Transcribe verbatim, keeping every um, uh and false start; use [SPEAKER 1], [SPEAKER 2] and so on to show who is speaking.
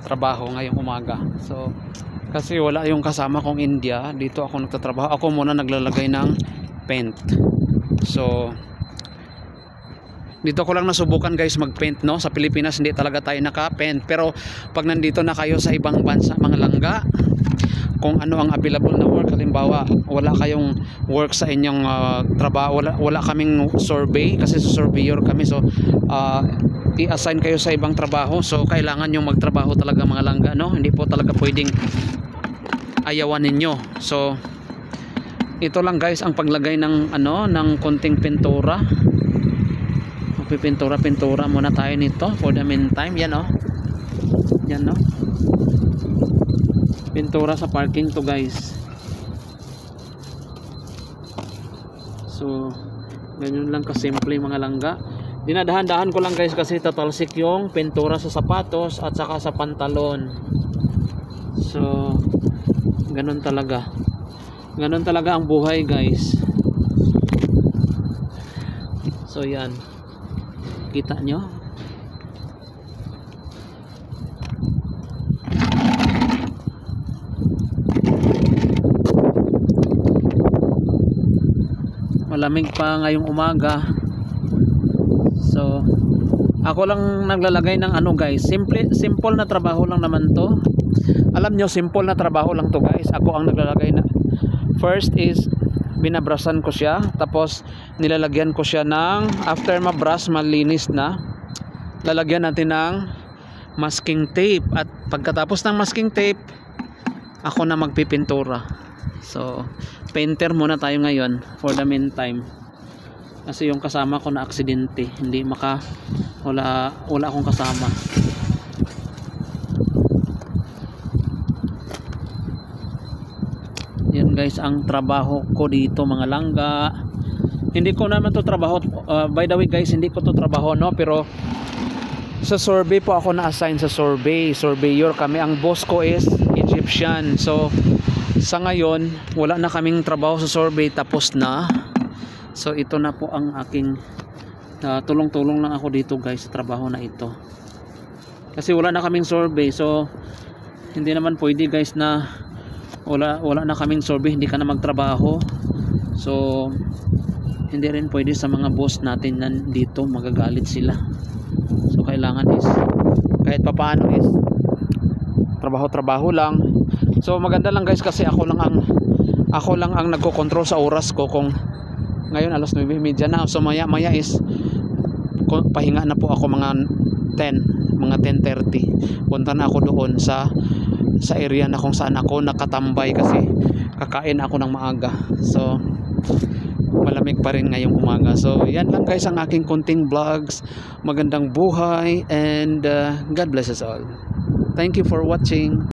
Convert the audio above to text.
[SPEAKER 1] trabaho ngayong umaga. So kasi wala yung kasama kong India, dito ako nagtatrabaho. Ako muna naglalagay ng paint. So dito ko lang nasubukan guys mag-paint, no. Sa Pilipinas hindi talaga tayo naka-paint, pero pag nandito na kayo sa ibang bansa mga langga, kung ano ang available na work, halimbawa wala kayong work sa inyong uh, trabaho, wala, wala kaming survey kasi sa surveyor kami, so uh, i-assign kayo sa ibang trabaho, so kailangan yung magtrabaho talaga mga langga, no. Hindi po talaga pwedeng ayawan ninyo. So ito lang guys ang paglagay ng ano ng konting pintura. Magpipintura pintura muna tayo nito for the meantime. Yan oh, yan no, pintura sa parking to guys. So ganyan lang kasimple mga langga. Dinadahan-dahan ko lang guys kasi tatalsik yung pintura sa sapatos at saka sa pantalon. So ganun talaga, ganun talaga ang buhay guys. So yan, kita nyo, malamig pa ngayong umaga. So ako lang naglalagay ng ano guys, simple, simple na trabaho lang naman to. Alam nyo, simple na trabaho lang to guys. Ako ang naglalagay na, first is binabrasan ko siya, tapos nilalagyan ko siya ng, after mabrush malinis na, lalagyan natin ng masking tape, at pagkatapos ng masking tape ako na magpipintura. So painter muna tayo ngayon for the meantime, kasi yung kasama ko na aksidente, hindi maka, wala, wala akong kasama. Yan guys ang trabaho ko dito mga langga. Hindi ko naman to trabaho, uh, by the way guys, hindi ko to trabaho, no, pero sa survey po ako na-assign sa survey, surveyor kami. Ang boss ko is Egyptian. So sa ngayon wala na kaming trabaho sa survey, tapos na. So ito na po ang aking uh, tulong-tulong lang ako dito guys sa trabaho na ito, kasi wala na kaming survey. So hindi naman pwede guys na wala, wala na kaming survey, hindi ka na magtrabaho. So hindi rin pwede sa mga boss natin nandito, magagalit sila. So kailangan is kahit papaano is trabaho-trabaho lang. So maganda lang guys kasi ako lang ang ako lang ang nagko-control sa oras ko. Kung ngayon alas nuwebe media na, so maya maya is pahinga na po ako mga ten, mga ten thirty. Punta na ako doon sa sa area na kung saan ako nakatambay kasi kakain ako ng maaga. So malamig pa rin ngayong umaga. So yan lang guys ang aking konting vlogs. Magandang buhay and uh, God bless us all. Thank you for watching.